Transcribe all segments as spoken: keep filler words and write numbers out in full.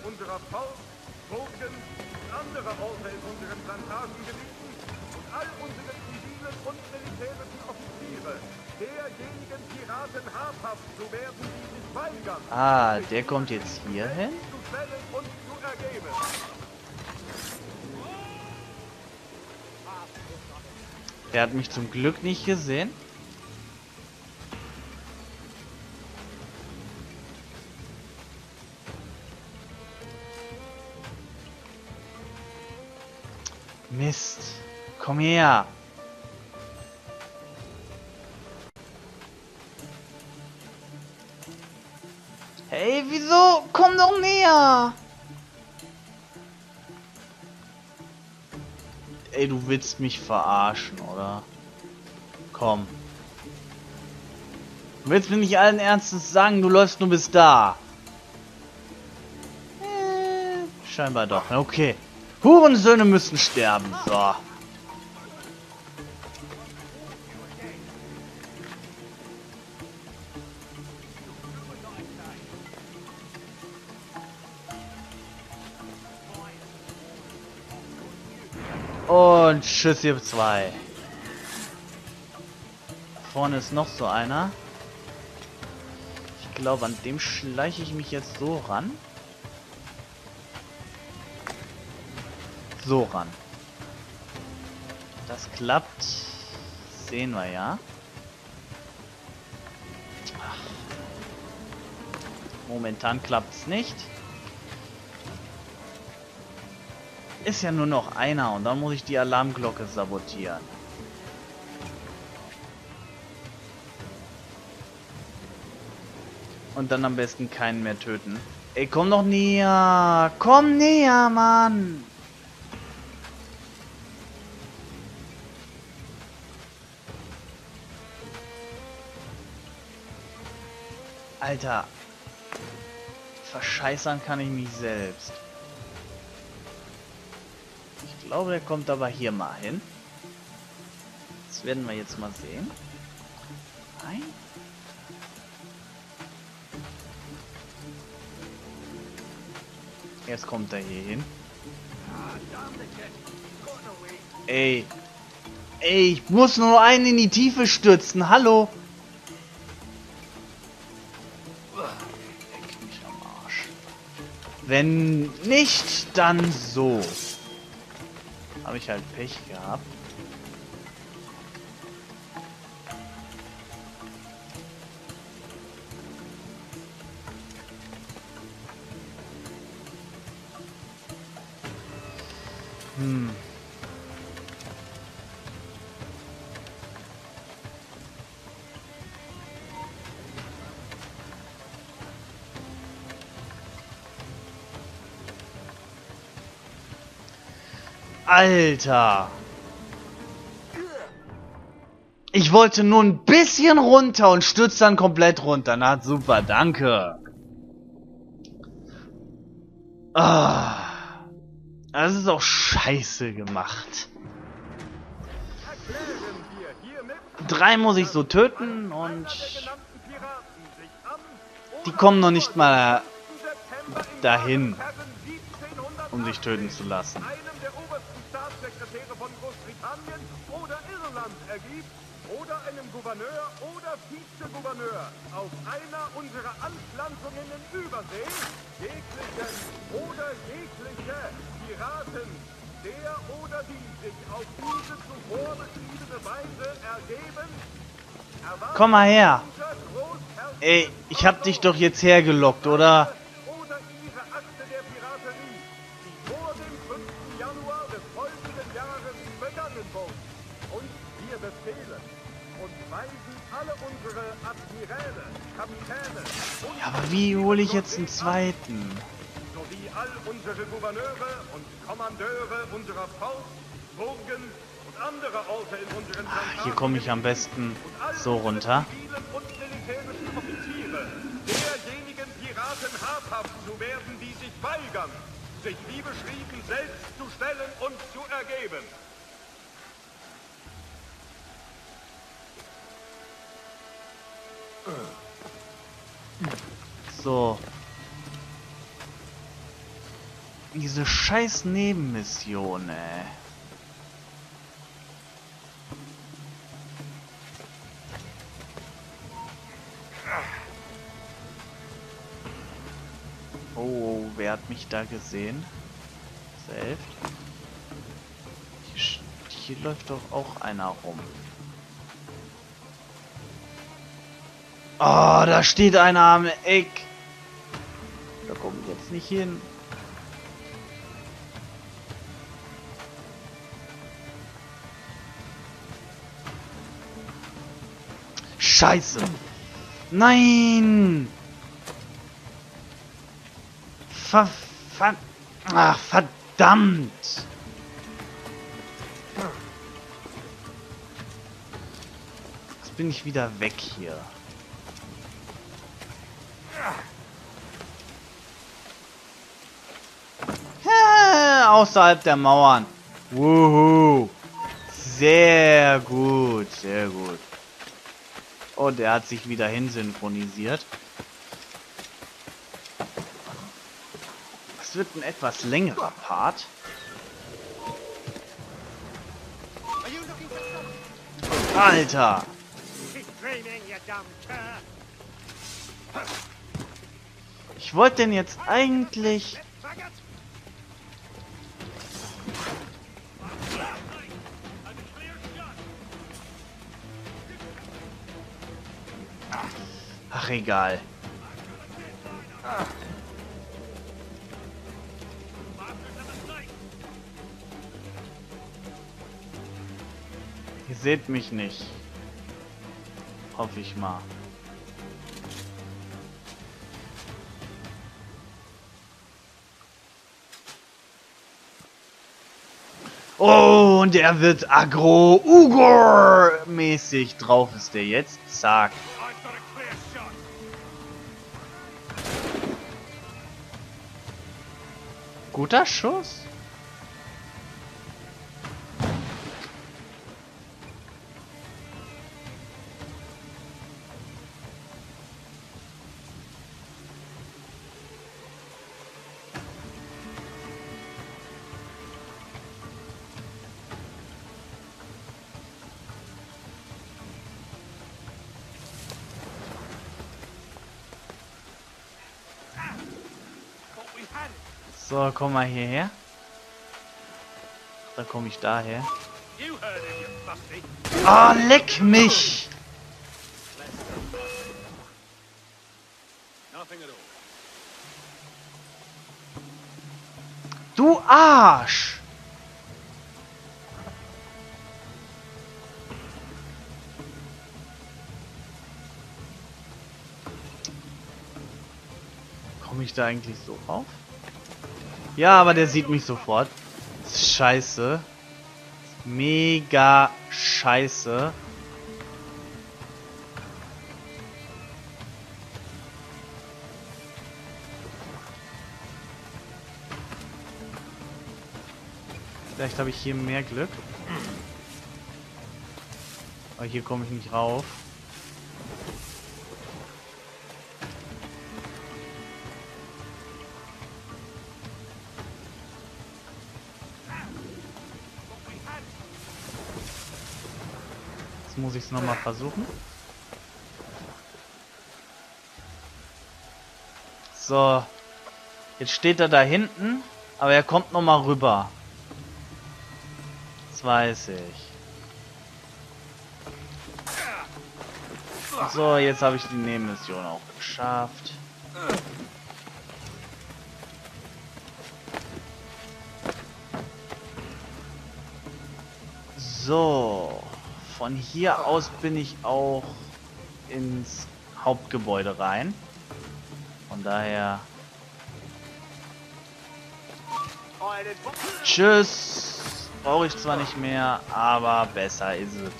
unserer Forst, Burgen und anderer Orte in unseren Plantagengebieten und all unsere zivilen und militärischen Offiziere derjenigen Piraten habhaft zu werden, die sich weigern. Ah, der kommt jetzt hier hin? Zu stellen und zu ergeben. Der hat mich zum Glück nicht gesehen. Mist. Komm her. Hey, wieso? Komm doch näher. Ey, du willst mich verarschen, oder? Komm. Du willst mir nicht allen Ernstes sagen, du läufst nur bis da. Äh, scheinbar doch. Okay. Hurensöhne müssen sterben. So. Und Schuss hier zwei. Vorne ist noch so einer. Ich glaube, an dem schleiche ich mich jetzt so ran. So ran. Das klappt. Sehen wir ja. Ach. Momentan klappt es nicht. Ist ja nur noch einer und dann muss ich die Alarmglocke sabotieren. Und dann am besten keinen mehr töten. Ey, komm doch näher! Komm näher, Mann! Alter. Verscheißern kann ich mich selbst. Ich glaube, der kommt aber hier mal hin. Das werden wir jetzt mal sehen. Nein. Jetzt kommt er hier hin. Ey. Ey, ich muss nur einen in die Tiefe stürzen. Hallo. Leck mich am Arsch. Wenn nicht, dann so. Habe ich halt Pech gehabt. Hm. Alter. Ich wollte nur ein bisschen runter und stürzt dann komplett runter. Na super, danke. Ah. Das ist auch scheiße gemacht. Drei muss ich so töten und die kommen noch nicht mal dahin, um sich töten zu lassen. Einem der obersten Staatssekretäre von Großbritannien oder Irland ergibt oder einem Gouverneur oder Vizegouverneur auf einer unserer Anpflanzungen in Übersee jeglichen oder jegliche Piraten, der oder die sich auf diese zuvor beschriebene Weise ergeben, Komm mal her. Ey, ich hab dich doch jetzt hergelockt, oder? oder ihre Akte der Piraterie, die vor dem fünften Januar des folgenden Jahres begangen wurden. Und wir befehlen und weisen alle unsere Admiräle, Kapitäne und Ja, aber wie hole ich jetzt einen zweiten? sowie all unsere Gouverneure und Kommandeure unserer Forst, Burgen und anderer Orte in unseren Ah, hier komme ich am besten so runter. zivilen und militärischen Offiziere derjenigen Piraten habhaft zu werden, die sich weigern, sich wie beschrieben selbst zu stellen und zu ergeben. So. Diese scheiß Nebenmission, ey. Oh, wer hat mich da gesehen? Selbst. Hier, hier läuft doch auch einer rum. Oh, da steht einer am Eck. Da komme ich jetzt nicht hin. Scheiße. Nein. Ver... ver Ach, verdammt. Jetzt bin ich wieder weg hier. Ha, außerhalb der Mauern. Wuhu. Sehr gut, sehr gut. Und er hat sich wieder hinsynchronisiert. Es wird ein etwas längerer Part. Alter! Ich wollte denn jetzt eigentlich... Ach, egal. Ihr seht mich nicht. Hoffe ich mal. Oh, und er wird aggro-Ugor-mäßig. Drauf ist der jetzt. Zack. Guter Schuss. So, komm mal hierher. Da komme ich daher. Ah, leck mich! Du Arsch! Komme ich da eigentlich so rauf? Ja, aber der sieht mich sofort. Scheiße. Mega scheiße. Vielleicht habe ich hier mehr Glück. Aber hier komme ich nicht rauf. Jetzt muss ich es nochmal versuchen. So. Jetzt steht er da hinten, aber er kommt nochmal rüber. Das weiß ich. So, jetzt habe ich die Nebenmission auch geschafft. So. Von hier aus bin ich auch ins Hauptgebäude rein. Von daher... Tschüss. Brauche ich zwar nicht mehr, aber besser ist es.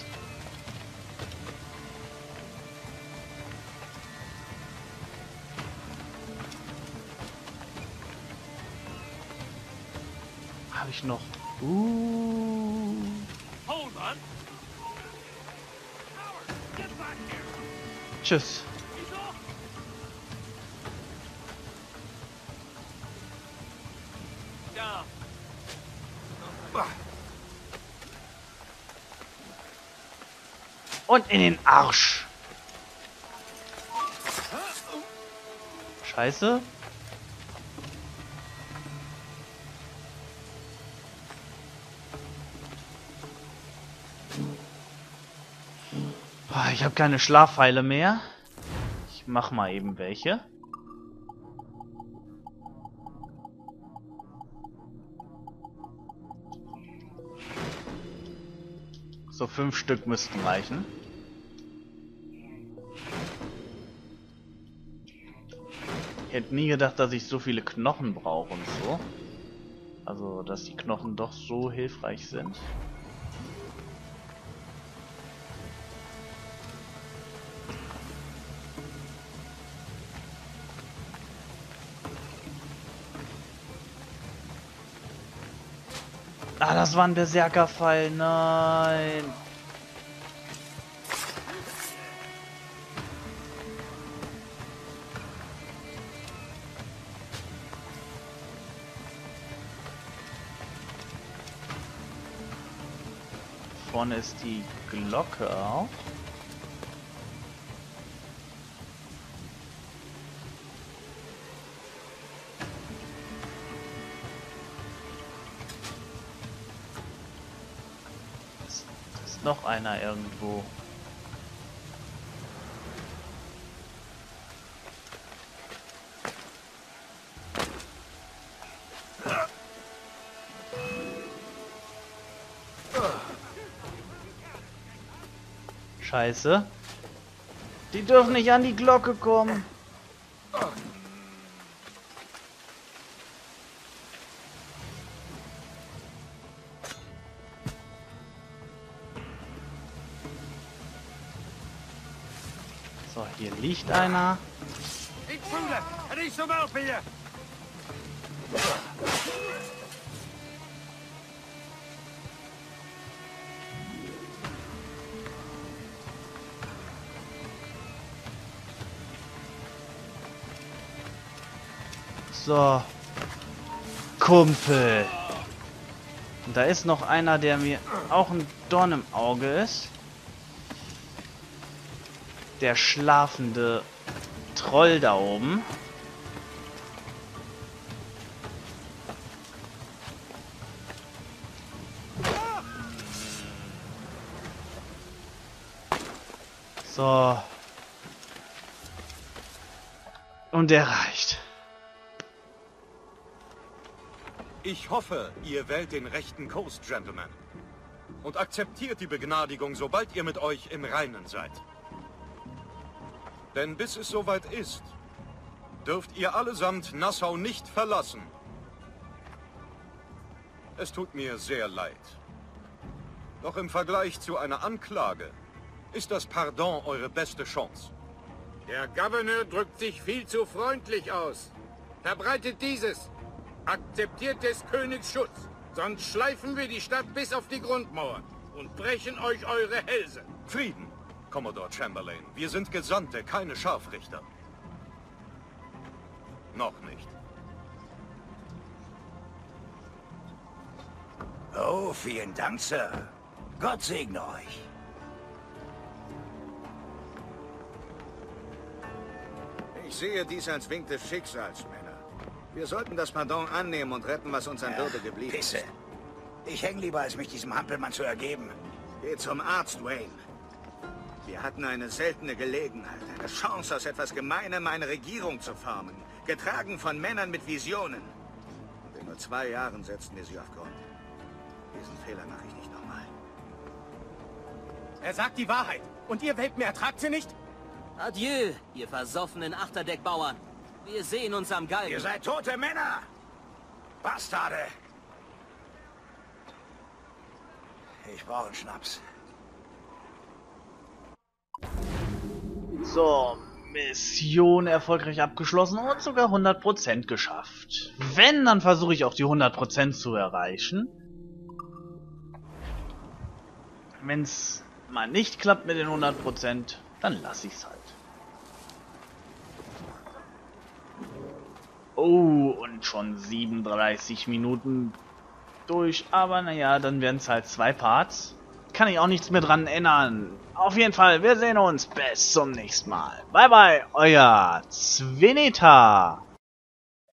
Habe ich noch... Uh. Tschüss. Ja. Und in den Arsch. Scheiße. Ich habe keine Schlafpfeile mehr. Ich mach mal eben welche. So fünf Stück müssten reichen. Ich hätte nie gedacht, dass ich so viele Knochen brauche und so. Also, dass die Knochen doch so hilfreich sind. Ah, das war ein Berserkerfall. Nein. Vorne ist die Glocke auch. Noch einer irgendwo. Scheiße. Die dürfen nicht an die Glocke kommen. So, hier liegt einer. So. Kumpel. Und da ist noch einer, der mir auch ein Dorn im Auge ist. Der schlafende Troll da oben. So. Und der reicht. Ich hoffe, ihr wählt den rechten Kurs, Gentlemen. Und akzeptiert die Begnadigung, sobald ihr mit euch im Reinen seid. Denn bis es soweit ist, dürft ihr allesamt Nassau nicht verlassen. Es tut mir sehr leid. Doch im Vergleich zu einer Anklage ist das Pardon eure beste Chance. Der Gouverneur drückt sich viel zu freundlich aus. Verbreitet dieses. Akzeptiert des Königs Schutz. Sonst schleifen wir die Stadt bis auf die Grundmauern und brechen euch eure Hälse. Frieden, Commodore Chamberlain. Wir sind Gesandte, keine Scharfrichter. Noch nicht. Oh, vielen Dank, Sir. Gott segne euch. Ich sehe dies als Wink des Schicksals, Männer. Wir sollten das Pardon annehmen und retten, was uns an Würde geblieben Pisse. ist. Ich häng lieber, als mich diesem Hampelmann zu ergeben. Geh zum Arzt, Wayne. Wir hatten eine seltene Gelegenheit, eine Chance, aus etwas Gemeinem eine Regierung zu formen. Getragen von Männern mit Visionen. Und in nur zwei Jahren setzten wir sie auf Grund. Diesen Fehler mache ich nicht nochmal. Er sagt die Wahrheit. Und ihr Welpen ertragt sie nicht? Adieu, ihr versoffenen Achterdeckbauern. Wir sehen uns am Galgen. Ihr seid tote Männer! Bastarde! Ich brauche einen Schnaps. So, Mission erfolgreich abgeschlossen und sogar hundert Prozent geschafft. Wenn, dann versuche ich auch die hundert Prozent zu erreichen. Wenn es mal nicht klappt mit den hundert Prozent, dann lasse ich es halt. Oh, und schon siebenunddreißig Minuten durch. Aber naja, dann werden es halt zwei Parts. Kann ich auch nichts mehr dran ändern. Auf jeden Fall, wir sehen uns. Bis zum nächsten Mal. Bye bye, euer Zveneta.